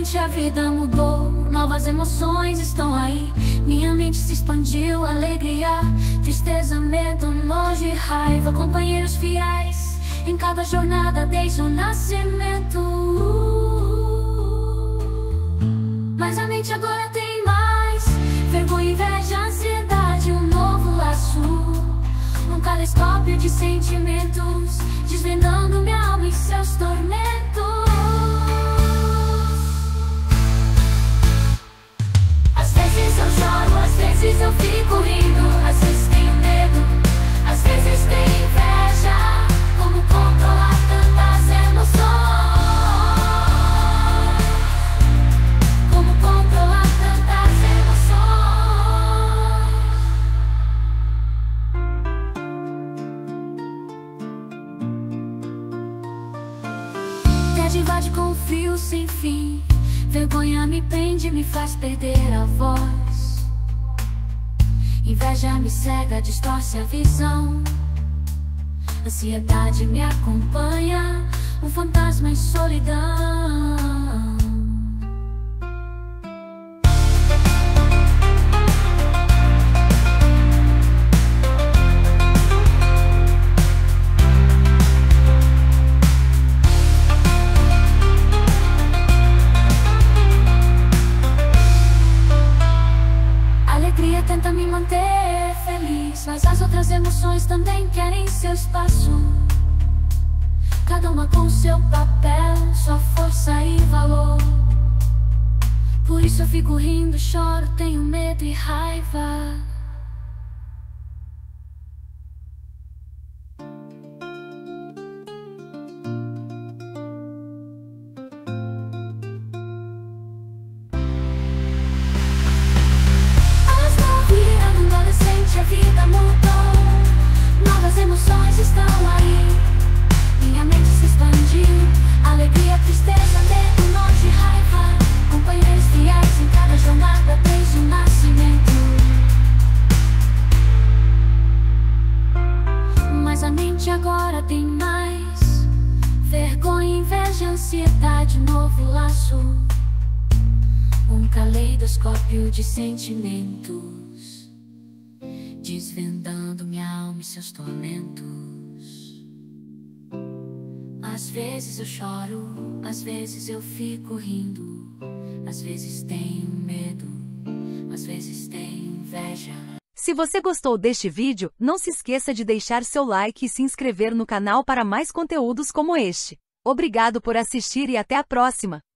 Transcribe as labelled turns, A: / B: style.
A: adolescente a vida mudou, novas emoções estão aí. Minha mente se expandiu, alegria, tristeza, medo, nojo e raiva. Companheiros fiéis em cada jornada desde o nascimento. Mas a mente agora tem mais vergonha, inveja, ansiedade, um novo laço, um caleidoscópio de sentimentos, desvendando minha alma e seus tormentos. Às vezes eu choro, às vezes eu fico rindo, às vezes tenho medo, às vezes tenho inveja. Como controlar tantas emoções? Como controlar tantas emoções? Tédio invade com frio sem fim, vergonha me prende, me faz perder a voz. Inveja me cega, distorce a visão. Ansiedade me acompanha, um fantasma em solidão. Tenta me manter feliz, mas as outras emoções também querem seu espaço. Cada uma com seu papel, sua força e valor. Por isso eu fico rindo, choro, tenho medo e raiva. A vida mudou, novas emoções estão aí. Minha mente se expandiu, alegria, tristeza, medo, nojo e raiva. Companheiros fiéis em cada jornada desde o nascimento. Mas a mente agora tem mais vergonha, inveja, ansiedade, novo laço, um caleidoscópio de sentimentos, desvendando minha alma e seus tormentos. Às vezes eu choro, às vezes eu fico rindo, às vezes tenho medo, às vezes tenho inveja.
B: Se você gostou deste vídeo, não se esqueça de deixar seu like e se inscrever no canal para mais conteúdos como este. Obrigado por assistir e até a próxima!